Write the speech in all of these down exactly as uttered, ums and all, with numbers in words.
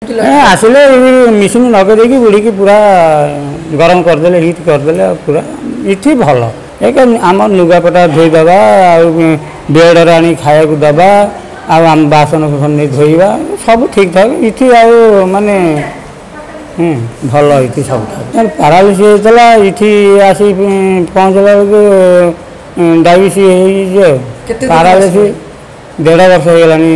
आसिले machine लगे देकी बुड़ी की पूरा गरम करदे हिट करदे पूरा इठी भल एक आम लुगापटा धोईदबा बेड आनी खाया दबा आम बासन कुसन नहीं धोइबा सब ठीक ठाक इठी आ माने भल इठी सब ठाक पारालिस होता इठी आसी पहुँचला बेलू डायबिटीज पारालिस डेढ़ वर्ष हो गलानी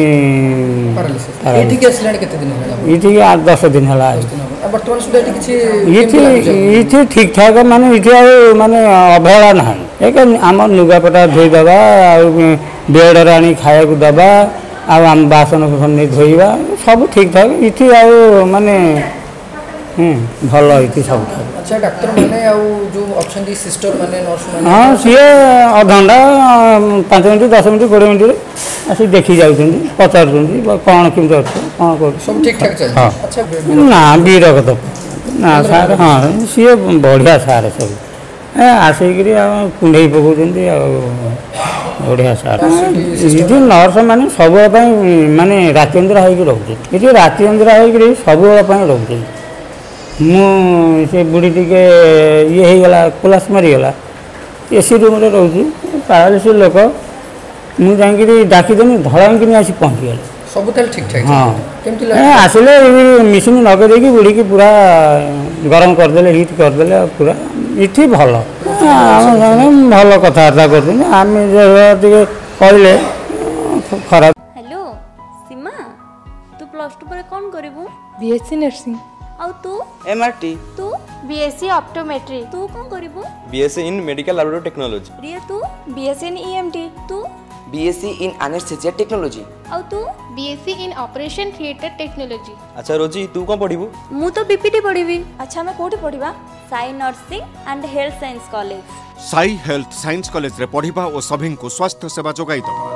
ये आठ दस दिन है ठीक ठाक माने ये माने अवहेला ना एक आम लुगापटा धोईदबा बेड आनी खाया दबा आम बासन कुसन नहीं धोइबा सब ठीक ठाक इठी आ माने भल इति सब ठाक। अच्छा डॉक्टर माने जो अच्छी सिस्टर माने नर्स माने हाँ सी अध घंटा पाँच मिनट दस मिनट कोड़े मिनट आसी देखी जाऊँ पचार कौन केमती अच्छे कौन कर सब ठीक ठाक चल। हाँ अच्छा ना बीरक तो ना सार हाँ सी बढ़िया सार सब आसिक कुंडे पकाउं बढ़िया सार ये नर्स मैंने सब माने राति अंधरा होती ये राति अंधरा हो सब रोचे मुझे बुढ़ी टी ये होगला कोलास मारीगला एसी रूम रोचे पारालिस लोक मुझे डाकिदेनी धड़ांगी आसी पहुँचीगले सब ठीक ठाक। हाँ आसिले मेसीन लगे देकी बुड़ी की पूरा गरम करदे हिट करदे पूरा इठी भल भल कथबार्ता कर कहले खराब। हेलो सीमा तू प्लस टू पर कौन करिवु? BSc nursing. और तू? एमआरटी। तू? BSc optometry. तू कौन करिवु? BSc in medical laboratory technology. Riya तू? BSc in EMT. तू? BSc in anaesthesia technology. और तू? BSc in operation theatre technology. अच्छा रोजी तू कौन पढ़िबु? मु तो बीपीटी पढ़िबी। अच्छा मैं कोठी पढ़िबा? Sai nursing and health science college. Sai health science college रे पढ़िबा और सभी को स्वास्थ्य सेवा जोगाई दबा।